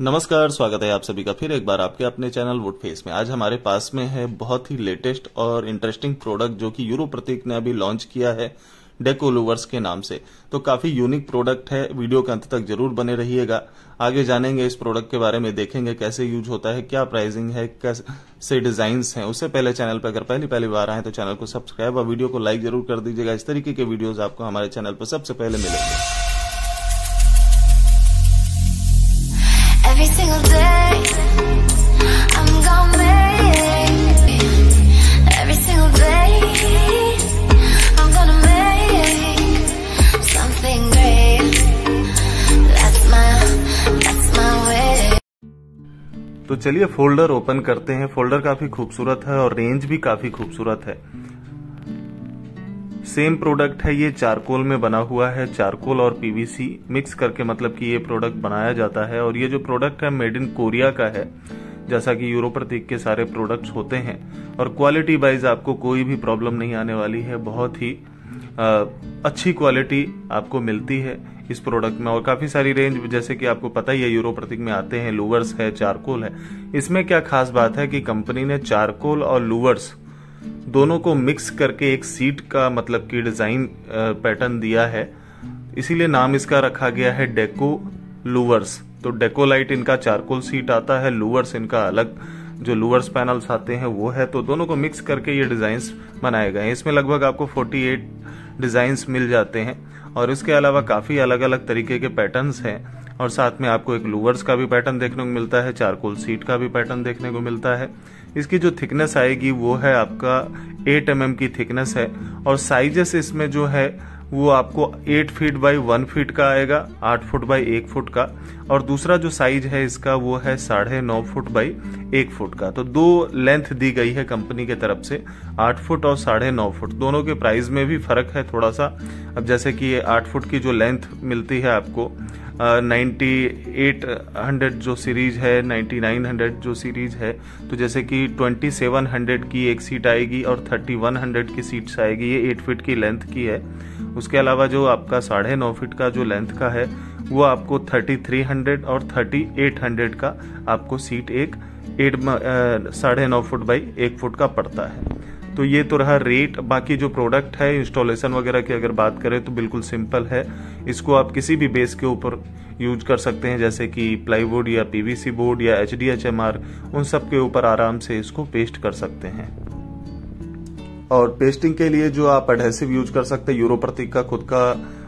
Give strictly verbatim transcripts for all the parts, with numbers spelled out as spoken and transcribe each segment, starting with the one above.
नमस्कार, स्वागत है आप सभी का फिर एक बार आपके अपने चैनल वुडफेस में। आज हमारे पास में है बहुत ही लेटेस्ट और इंटरेस्टिंग प्रोडक्ट जो कि यूरो प्रतीक ने अभी लॉन्च किया है डेको लूवर्स के नाम से। तो काफी यूनिक प्रोडक्ट है, वीडियो के अंत तक जरूर बने रहिएगा। आगे जानेंगे इस प्रोडक्ट के बारे में, देखेंगे कैसे यूज होता है, क्या प्राइसिंग है, कैसे डिजाइन्स हैं। उससे पहले चैनल पर अगर पहली पहली बार आए तो चैनल को सब्सक्राइब और वीडियो को लाइक जरूर कर दीजिएगा। इस तरीके के वीडियोज आपको हमारे चैनल पर सबसे पहले मिलेंगे। Every single day, I'm gonna make every single day, I'm gonna make something great. That's my, that's my way. तो चलिए फोल्डर ओपन करते हैं। फोल्डर काफी खूबसूरत है और रेंज भी काफी खूबसूरत है। सेम प्रोडक्ट है, ये चारकोल में बना हुआ है। चारकोल और पीवीसी मिक्स करके मतलब कि ये प्रोडक्ट बनाया जाता है। और ये जो प्रोडक्ट है मेड इन कोरिया का है, जैसा कि यूरो प्रतीक के सारे प्रोडक्ट्स होते हैं। और क्वालिटी वाइज आपको कोई भी प्रॉब्लम नहीं आने वाली है। बहुत ही आ, अच्छी क्वालिटी आपको मिलती है इस प्रोडक्ट में। और काफी सारी रेंज, जैसे कि आपको पता ही है यूरो प्रतीक में आते हैं, लूवर्स है, चारकोल है। इसमें क्या खास बात है कि कंपनी ने चारकोल और लूवर्स दोनों को मिक्स करके एक सीट का मतलब कि डिजाइन पैटर्न दिया है, इसीलिए नाम इसका रखा गया है डेको लूवर्स। तो डेकोलाइट इनका चारकोल सीट आता है, लूवर्स इनका अलग जो लूवर्स पैनल्स आते हैं वो है। तो दोनों को मिक्स करके ये डिजाइन्स बनाए गए हैं। इसमें लगभग आपको अड़तालीस डिजाइन्स मिल जाते हैं और इसके अलावा काफी अलग अलग तरीके के पैटर्न्स हैं। और साथ में आपको एक लूवर्स का भी पैटर्न देखने को मिलता है, चारकोल सीट का भी पैटर्न देखने को मिलता है। इसकी जो थिकनेस आएगी वो है आपका आठ एम एम की थिकनेस है। और साइजेस इसमें जो है वो आपको आठ फीट बाई वन फीट का आएगा, आठ फुट बाई एक फुट का। और दूसरा जो साइज है इसका वो है साढ़े नौ फुट बाई एक फुट का। तो दो लेंथ दी गई है कंपनी के तरफ से, आठ फुट और साढ़े नौ फुट। दोनों के प्राइस में भी फर्क है थोड़ा सा। अब जैसे कि ये आठ फुट की जो लेंथ मिलती है आपको नाइन्टी एट हंड्रेड जो सीरीज है, नाइन्टी नाइन हंड्रेड जो सीरीज है, तो जैसे कि ट्वेंटी सेवन हंड्रेड की एक सीट आएगी और थर्टी वन हंड्रेड की सीट्स आएगी। ये एट फीट की लेंथ की है। उसके अलावा जो आपका साढ़े नौ फीट का जो लेंथ का है वो आपको थर्टी थ्री हंड्रेड और थर्टी एट हंड्रेड का आपको सीट एक एट साढ़े नौ फुट बाई एक फुट का पड़ता है। तो ये तो रहा रेट। बाकी जो प्रोडक्ट है, इंस्टॉलेशन वगैरह की अगर बात करें तो बिल्कुल सिंपल है। इसको आप किसी भी बेस के ऊपर यूज कर सकते हैं, जैसे कि प्लाईवुड या पीवीसी बोर्ड या H D H M R, उन सब के ऊपर आराम से इसको पेस्ट कर सकते हैं। और पेस्टिंग के लिए जो आप एडहेसिव यूज कर सकते हैं, यूरो प्रतीक का खुद का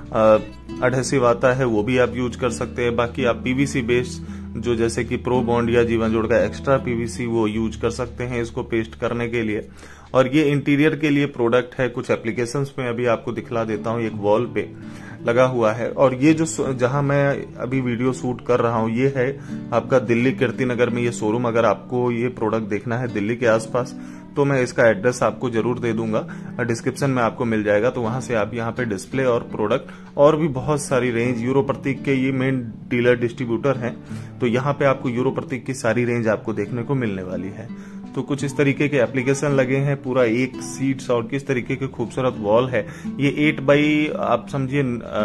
एडहेसिव आता है, वो भी आप यूज कर सकते हैं। बाकी आप पीवीसी बेस जो जैसे कि प्रो बॉन्ड या जीवन जोड़ का एक्स्ट्रा पीवीसी वो यूज कर सकते हैं इसको पेस्ट करने के लिए। और ये इंटीरियर के लिए प्रोडक्ट है। कुछ एप्लीकेशंस में अभी आपको दिखला देता हूँ। एक वॉल पे लगा हुआ है। और ये जो जहां मैं अभी वीडियो शूट कर रहा हूँ ये है आपका दिल्ली कीर्ति नगर में ये शोरूम। अगर आपको ये प्रोडक्ट देखना है दिल्ली के आसपास तो मैं इसका एड्रेस आपको जरूर दे दूंगा, डिस्क्रिप्शन में आपको मिल जाएगा। तो वहां से आप यहाँ पे डिस्प्ले और प्रोडक्ट और भी बहुत सारी रेंज, यूरो प्रतीक के ये मेन डीलर डिस्ट्रीब्यूटर हैं। तो यहाँ पे आपको यूरो प्रतीक की सारी रेंज आपको देखने को मिलने वाली है। तो कुछ इस तरीके के एप्लीकेशन लगे हैं, पूरा एक सीट्स और किस तरीके के खूबसूरत वॉल है। ये एट बाई आप समझिए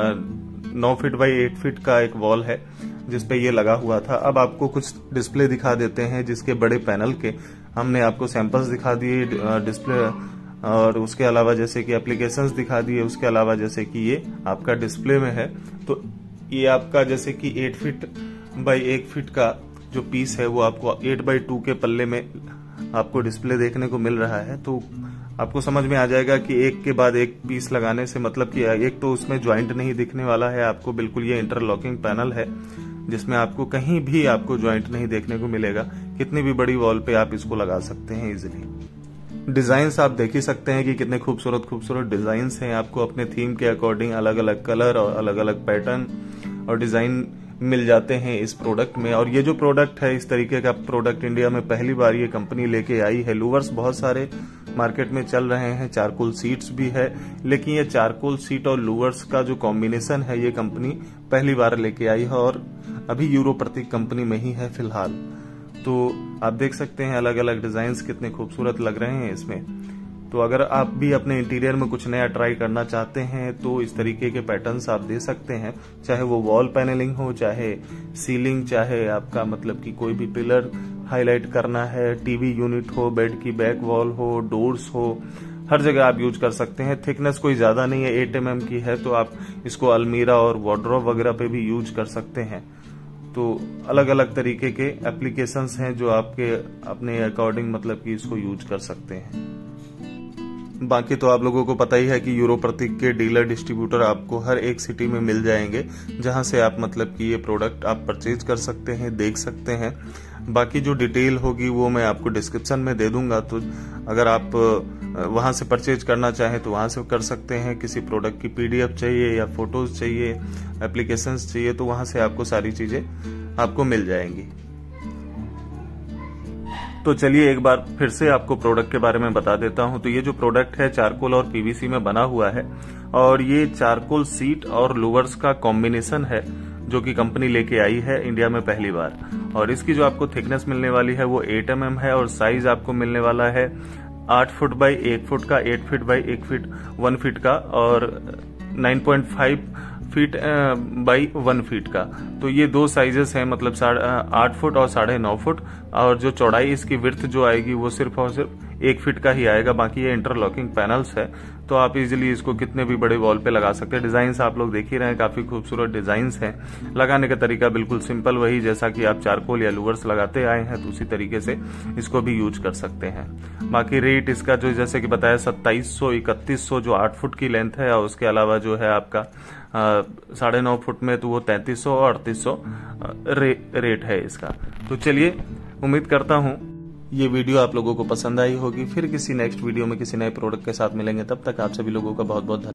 नौ फीट बाई एट फीट का एक वॉल है जिसपे ये लगा हुआ था। अब आपको कुछ डिस्प्ले दिखा देते हैं जिसके बड़े पैनल के हमने आपको सैंपल्स दिखा दिए डिस्प्ले। और उसके अलावा जैसे कि एप्लीकेशंस दिखा दिए। उसके अलावा जैसे कि ये आपका डिस्प्ले में है, तो ये आपका जैसे कि एट फीट बाई एक फीट का जो पीस है वो आपको एट बाई टू के पल्ले में आपको डिस्प्ले देखने को मिल रहा है। तो आपको समझ में आ जाएगा कि एक के बाद एक पीस लगाने से मतलब कि एक तो उसमें ज्वाइंट नहीं दिखने वाला है आपको, बिल्कुल ये इंटरलॉकिंग पैनल है जिसमें आपको कहीं भी आपको ज्वाइंट नहीं देखने को मिलेगा। कितनी भी बड़ी वॉल पे आप इसको लगा सकते हैं इजिली। डिजाइन्स आप देख ही सकते हैं कि कितने खूबसूरत खूबसूरत डिजाइन्स हैं। आपको अपने थीम के अकॉर्डिंग अलग अलग कलर और अलग अलग पैटर्न और डिजाइन मिल जाते हैं इस प्रोडक्ट में। और ये जो प्रोडक्ट है, इस तरीके का प्रोडक्ट इंडिया में पहली बार ये कंपनी लेके आई है। लूवर्स बहुत सारे मार्केट में चल रहे हैं, चारकोल सीट्स भी है, लेकिन ये चारकोल सीट और लूवर्स का जो कॉम्बिनेशन है ये कंपनी पहली बार लेके आई है और अभी यूरो प्रतीक कंपनी में ही है फिलहाल। तो आप देख सकते हैं अलग अलग डिजाइन कितने खूबसूरत लग रहे हैं इसमें। तो अगर आप भी अपने इंटीरियर में कुछ नया ट्राई करना चाहते हैं तो इस तरीके के पैटर्न्स आप दे सकते हैं, चाहे वो वॉल पैनलिंग हो, चाहे सीलिंग, चाहे आपका मतलब कि कोई भी पिलर हाईलाइट करना है, टीवी यूनिट हो, बेड की बैक वॉल हो, डोर्स हो, हर जगह आप यूज कर सकते हैं। थिकनेस कोई ज्यादा नहीं है, एट एम एम की है, तो आप इसको अलमीरा और वार्डरोब वगैरह पे भी यूज कर सकते हैं। तो अलग अलग तरीके के एप्लीकेशंस हैं जो आपके अपने अकॉर्डिंग मतलब कि इसको यूज कर सकते हैं। बाकी तो आप लोगों को पता ही है कि यूरो प्रतीक के डीलर डिस्ट्रीब्यूटर आपको हर एक सिटी में मिल जाएंगे, जहां से आप मतलब कि ये प्रोडक्ट आप परचेज कर सकते हैं, देख सकते हैं। बाकी जो डिटेल होगी वो मैं आपको डिस्क्रिप्शन में दे दूंगा, तो अगर आप वहां से परचेज करना चाहें तो वहां से कर सकते हैं। किसी प्रोडक्ट की पीडीएफ चाहिए या फोटोज चाहिए, एप्लीकेशंस चाहिए, तो वहां से आपको सारी चीजें आपको मिल जाएंगी। तो चलिए एक बार फिर से आपको प्रोडक्ट के बारे में बता देता हूं। तो ये जो प्रोडक्ट है चारकोल और पीवीसी में बना हुआ है, और ये चारकोल सीट और लूवर्स का कॉम्बिनेशन है जो कि कंपनी लेके आई है इंडिया में पहली बार। और इसकी जो आपको थिकनेस मिलने वाली है वो एट एम एम है, और साइज आपको मिलने वाला है आठ फुट बाई एक फुट का, एट फीट बाई एक फीट वन फीट का, और nine point five feet by one feet का। तो ये दो साइजेस हैं, मतलब साढ़े आठ फुट और साढ़े नौ फुट, और जो चौड़ाई इसकी विड्थ जो आएगी वो सिर्फ और सिर्फ एक फीट का ही आएगा। बाकी ये इंटरलॉकिंग पैनल्स है, तो आप इजीली इसको कितने भी बड़े वॉल पे लगा सकते हैं। डिजाइन आप लोग देख ही रहे हैं, काफी खूबसूरत डिजाइन हैं। लगाने का तरीका बिल्कुल सिंपल, वही जैसा कि आप चारकोल या लूवर्स लगाते आए हैं, तो उसी तरीके से इसको भी यूज कर सकते हैं। बाकी रेट इसका जो जैसे कि बताया सत्ताईस सौ इकतीस सौ जो आठ फुट की लेंथ है, और उसके अलावा जो है आपका साढ़े नौ फुट में तो वो तैंतीस सौ और अड़तीस सौ रे, रेट है इसका। तो चलिए, उम्मीद करता हूँ ये वीडियो आप लोगों को पसंद आई होगी। फिर किसी नेक्स्ट वीडियो में किसी नए प्रोडक्ट के साथ मिलेंगे, तब तक आप सभी लोगों का बहुत बहुत धन्यवाद।